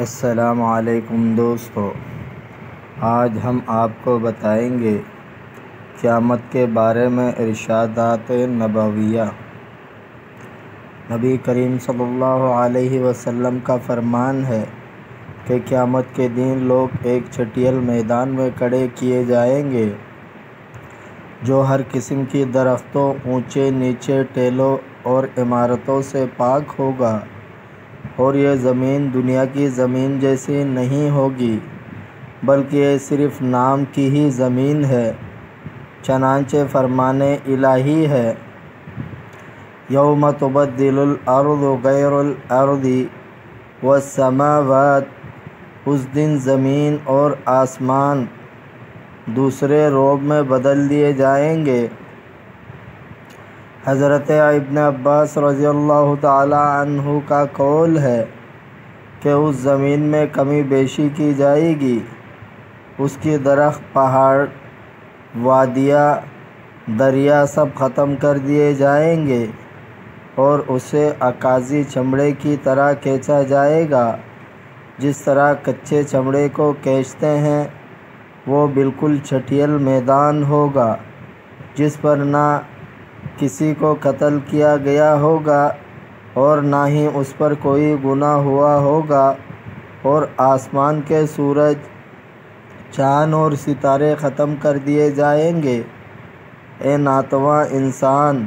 السلام علیکم دوستو، آج ہم آپ کو بتائیں گے قیامت کے بارے میں ارشادات نبویہ۔ نبی کریم صلی اللہ علیہ وسلم کا فرمان ہے کہ قیامت کے دن لوگ ایک چٹیل میدان میں کھڑے کیے جائیں گے جو ہر قسم کی درختوں، اونچے نیچے ٹیلوں اور عمارتوں سے پاک ہوگا، اور یہ زمین دنیا کی زمین جیسی نہیں ہوگی بلکہ یہ صرف نام کی ہی زمین ہے۔ چنانچہ فرمان الہی ہے، یوم تبدل الارض غیر الارض والسماوات، اس دن زمین اور آسمان دوسرے روپ میں بدل دیے جائیں گے۔ حضرت ابن عباس رضی اللہ تعالی عنہ کا قول ہے کہ اس زمین میں کمی بیشی کی جائے گی، اس کی درخت، پہاڑ، وادیاں، دریا سب ختم کر دیے جائیں گے اور اسے اکاذی چمڑے کی طرح کھینچا جائے گا۔ جس طرح کچے چمڑے کو کھینچتے ہیں، وہ بالکل چٹیل میدان ہوگا جس پر نہ کسی کو قتل کیا گیا ہوگا اور نہ ہی اس پر کوئی گناہ ہوا ہوگا، اور آسمان کے سورج، چاند اور ستارے ختم کر دیے جائیں گے۔ اے ناتواں انسان،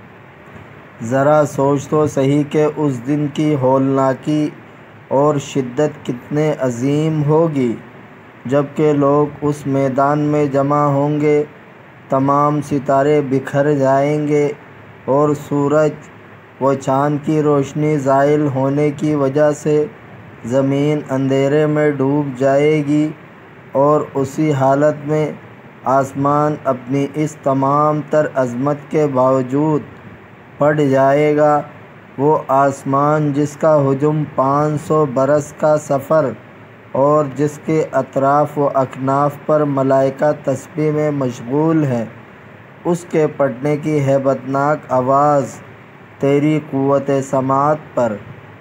ذرا سوچ تو صحیح کہ اس دن کی ہولناکی اور شدت کتنے عظیم ہوگی۔ جب کہ لوگ اس میدان میں جمع ہوں گے، تمام ستارے بکھر جائیں گے اور سورج و چاند کی روشنی زائل ہونے کی وجہ سے زمین اندھیرے میں ڈوب جائے گی، اور اسی حالت میں آسمان اپنی اس تمام تر عظمت کے باوجود پھٹ جائے گا۔ وہ آسمان جس کا حجم 500 برس کا سفر اور جس کے اطراف و اکناف پر ملائکہ تسبیح میں مشغول ہیں، اس کے پھٹنے کی ہیبتناک آواز تیری قوت سماعت پر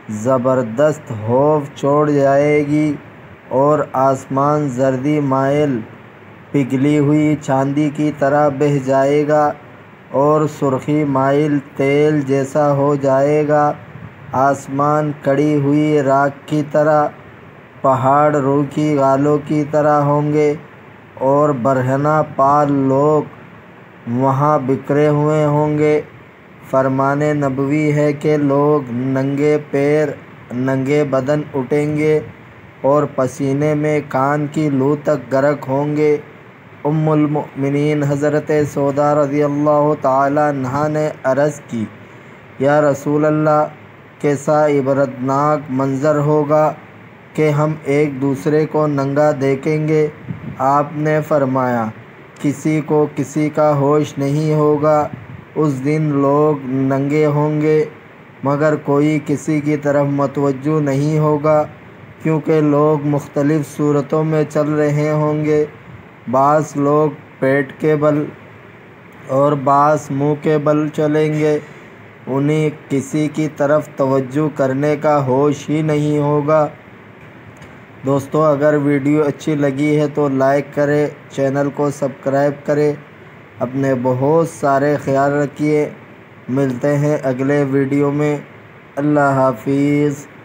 زبردست خوف چھوڑ جائے گی، اور آسمان زردی مائل پگھلی ہوئی چاندی کی طرح بہہ جائے گا اور سرخی مائل تیل جیسا ہو جائے گا۔ آسمان کڑی ہوئی راکھ کی طرح، پہاڑ روح کی گالوں کی طرح ہوں گے، اور برہنہ پال لوگ وہاں بکھرے ہوئے ہوں گے۔ فرمان نبوی ہے کہ لوگ ننگے پیر، ننگے بدن اٹھیں گے اور پسینے میں کان کی لو تک غرق ہوں گے۔ ام المؤمنین حضرت سودا رضی اللہ تعالی عنہا نے عرض کی، یا رسول اللہ، کیسا عبرتناک منظر ہوگا کہ ہم ایک دوسرے کو ننگا دیکھیں گے؟ آپ نے فرمایا، کسی کو کسی کا ہوش نہیں ہوگا۔ اس دن لوگ ننگے ہوں گے مگر کوئی کسی کی طرف متوجہ نہیں ہوگا، کیونکہ لوگ مختلف صورتوں میں چل رہے ہوں گے۔ بعض لوگ پیٹ کے بل اور بعض منہ کے بل چلیں گے، انہیں کسی کی طرف توجہ کرنے کا ہوش ہی نہیں ہوگا۔ دوستو، اگر ویڈیو اچھی لگی ہے تو لائک کریں، چینل کو سبسکرائب کریں، اپنے بہت سارے خیال رکھیے۔ ملتے ہیں اگلے ویڈیو میں۔ اللہ حافظ۔